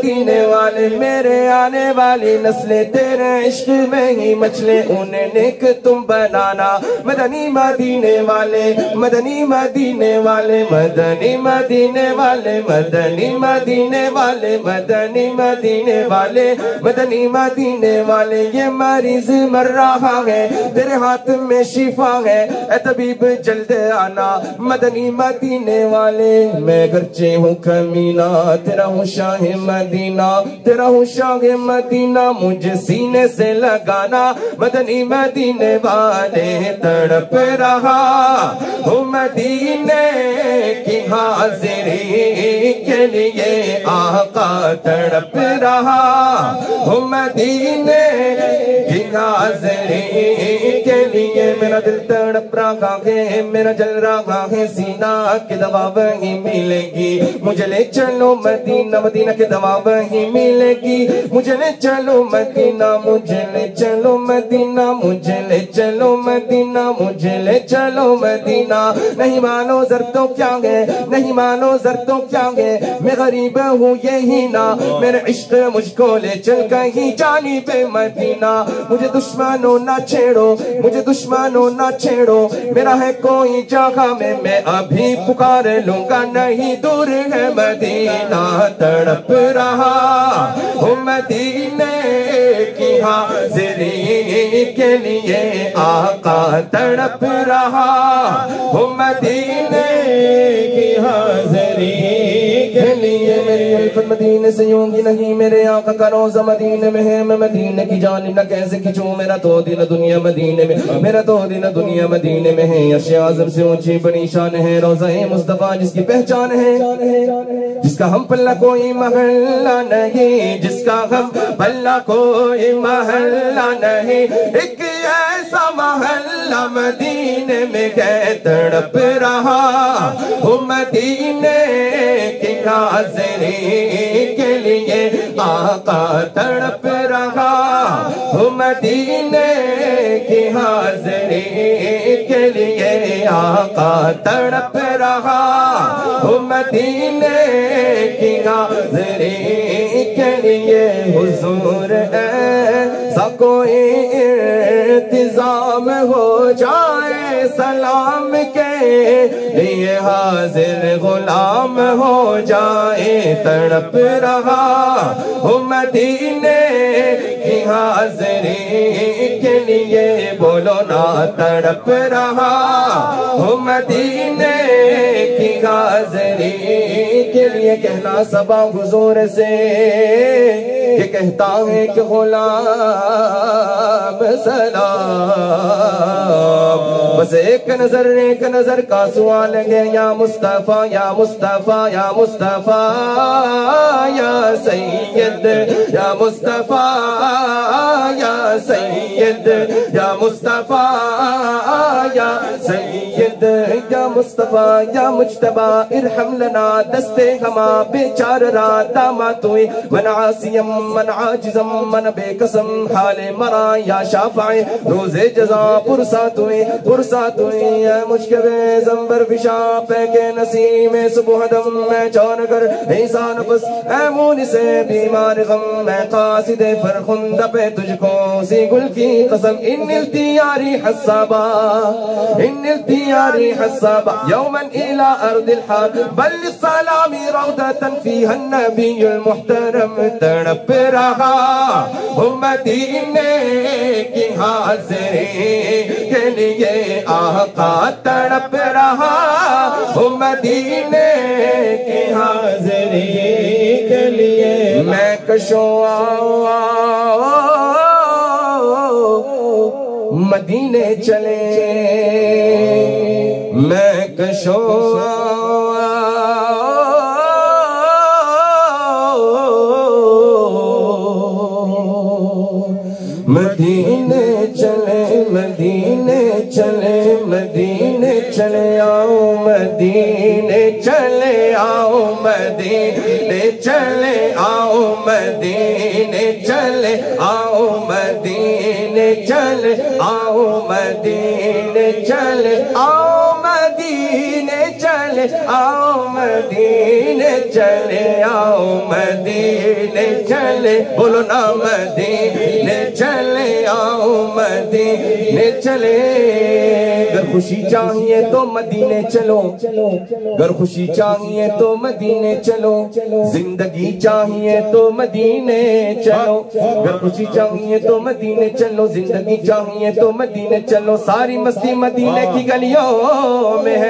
مدینے والے میرے آنے والی نسلیں تیرے عشق میں ہی مچلے انہیں نیک تم بنانا مدنی مدینے والے مدنی مدینے والے مدنی مدینے والے مدنی مدینے والے مدنی مدینے والے مدنی مدینے والے یہ مریض مر رہا ہے تیرے ہاتھ میں شفا ہے اے طبیب جلد آنا مدنی مدینے والے میں گرچہ ہوں کمینہ تیرا ہوں شاہ مدینہ تیرا ہوں شاہ مدینہ مجھے سینے سے لگانا مدنی مدینے والے تڑپ رہا ہوں مدینے کی حاضری کے لیے آقا تڑپ رہا ہوں مدینے کی حاضری کے لیے میرا دل تڑپ رہا ہے میرا جل رہا ہے سینہ کی دوا وہی ملے گی مجھے لے چلو مدینہ مدینہ کی دوا وہی ملے گی مجھے لے چلو مدینہ مجھے لے چلو مدینہ مجھے لے چلو مدینہ مجھے لے چلو مدینہ نہیں مانو زر تو کیا ہے نہیں مانو زر تو کیا ہے میں غریب ہوں یہی نا میرے عشق مجھ کو لے چل کہیں جانب مدینہ مجھے دشمنوں نہ چھیڑو مجھے دشمنوں نہ چھیڑو میرا ہے کوئی جگہ میں ابھی پکار لوں گا نہیں دور ہے مدینہ تڑپ رہا ہوں مدینے کی حاضری کے لیے آقا تڑپ رہا ہوں مدینے کی حاضری کے لیے میری الفت مدینے سے یوں گی نہیں میرے آقا کا روزہ مدینے میں ہے میں مدینے کی جانب نہ کیسے کھچوں میرا تو دن دنیا مدینے میں میرا تو دن دنیا مدینے میں ہے عرش اعظم سے اونچی بڑی شان ہے روضہ مصطفیٰ جس کی پہچان ہے جس کا ہم پلہ کوئی محلہ نہیں جس کا ہم پلہ کوئی محلہ نہیں ایک ایسا محلہ مدینے میں گئے تڑپ رہا ہوں مدینے کی حاضری کے لیے آقا تڑپ رہا ہوں مدینے کی حاضری کے لیے آقا تڑپ رہا ہوں مدینے کی حاضری کے لیے حضور ایسا کوئی انتظام ہو جائے سلام کے لیے حاضر غلام ہو جائے تڑپ رہا ہوں مدینے کی حاضری کے لیے بولو نا تڑپ رہا ہوں مدینے کی حاضری کے لیے کہنا سبا حضور سے کہ کہتا ہے کہ غلام سلام بس ایک نظر کا سوال ہے یا مصطفیٰ یا مصطفیٰ یا مصطفیٰ یا سید یا مصطفیٰ یا سید یا مصطفیٰ یا سید یا مصطفیٰ یا مجتبہ ارحم لنا دستے ہما بیچار را داماتوئی من عاسیم من عاجزم من بے قسم حال مرا یا شافع روز جزا پرساتوئی اے مشکبے زمبر فشا پیکے نسیم صبح دم میں چون کر ایسان پس اے مونی سے بیمار غم میں قاصد فرخند پہ تجھ کو سی گل کی قسم ان التیاری حسابا ان التیاری حسابا یوما الى ارض الحال بل سلامی روضتا فیہا النبی المحترم تڑپ رہا ہوں مدینے کی حاضری کے لیے آقا تڑپ رہا ہوں مدینے کی حاضری کے لیے میں کشوں مدینے چلے میں کشوں مدینے چلے مدینے چلے مدینے چلے آؤ مدینے چلے آؤ مدینے چلے آؤ مدینے چلے آؤ مدینے چلے آؤ مدینے چلے آؤ مدینے چلے چلے آؤ مدینے چلے آؤ مدینے چلے بولو نا مدینے چلے آؤ مدینے چلے گر خوشی چاہیے تو مدینے چلو گر خوشی چاہیے تو مدینے چلو زندگی چاہیے تو مدینے چلو گر خوشی چاہیے تو مدینے چلو زندگی چاہیے تو مدینے چلو ساری مستی مدینے کی گلیوں میں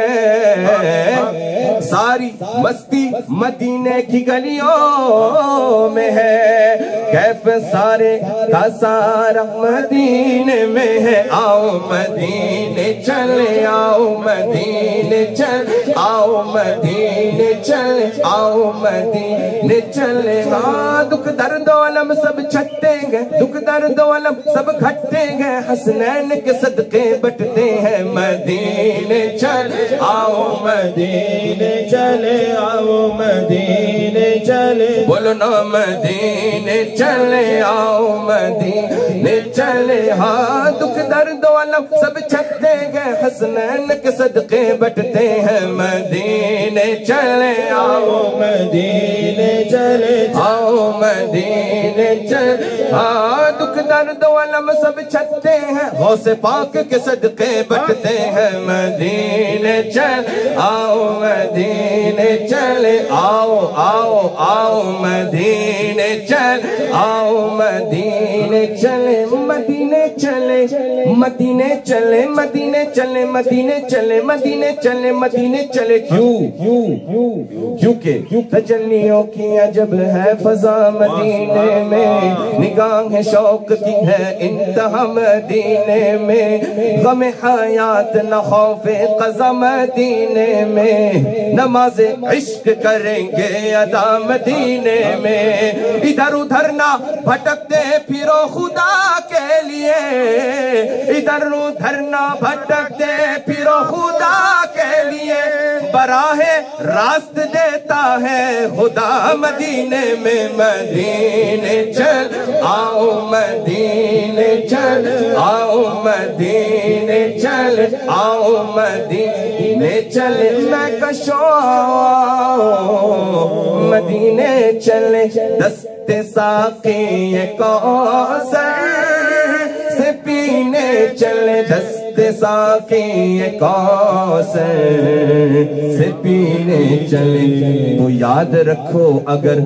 ہے ساری مستی مدینے کی گلیوں میں ہے کیف سارے کا سارا مدینے میں ہے آؤ مدینے چلے آؤ مدینے چل آؤ مدینے چلے آؤ مدینے چلے دکھ درد و علم سب چھٹیں گے دکھ درد و علم سب گھٹیں گے حسنین کے صدقے بٹتے ہیں مدینے چل آؤ مدینے چلے آؤ مدینے چلے بولو نا مدینے چلے آؤ مدینے چلے ہاں دکھ درد و علم سب چھٹیں گے حسنین کے صدقے بٹتے ہیں مدینے چلے آؤ مدینے چلے آؤ مدینے چلے ہاں دکھ درد و علم سب چھٹتے ہیں غوث پاک کے صدقے بٹتے ہیں مدینے چل آؤ مدینے چلے آؤ آؤ آؤ مدینے چل آؤ مدینے چلے مدینے چلے مدینے چلے مدینے چلے مدینے چلے مدینے چلے مدینے چلے کیونکہ تجلیوں کی عجب ہے فضا مدینے میں نگاہ شوق کی ہے انتہا مدینے میں غم حیات نہ خوف قضا مدینے میں نماز عشق کریں گے ادا مدینے میں ادھر ادھر نہ بھٹکتے پھرو خدا کے لیے ادھر ادھر نہ بھٹکتے پھرو خدا کے لیے براہ راست دیتا ہے خدا مدینے میں مدینے چل آؤ مدینے چل آؤ مدینے چل آؤ مدینے چل میں کشوں مدینے چلے دست ساقی کوثر سے پینے چلے دست ساقی کوثر سے پینے چلے تو یاد رکھو اگر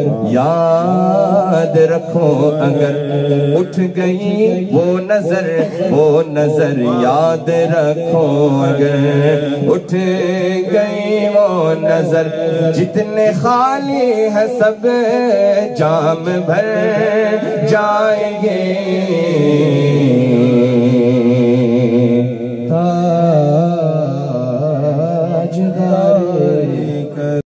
یاد رکھو اگر اٹھ گئی وہ نظر یاد رکھو اگر اٹھ گئی وہ نظر جتنے خالی ہے سب جام بھر جائیں گے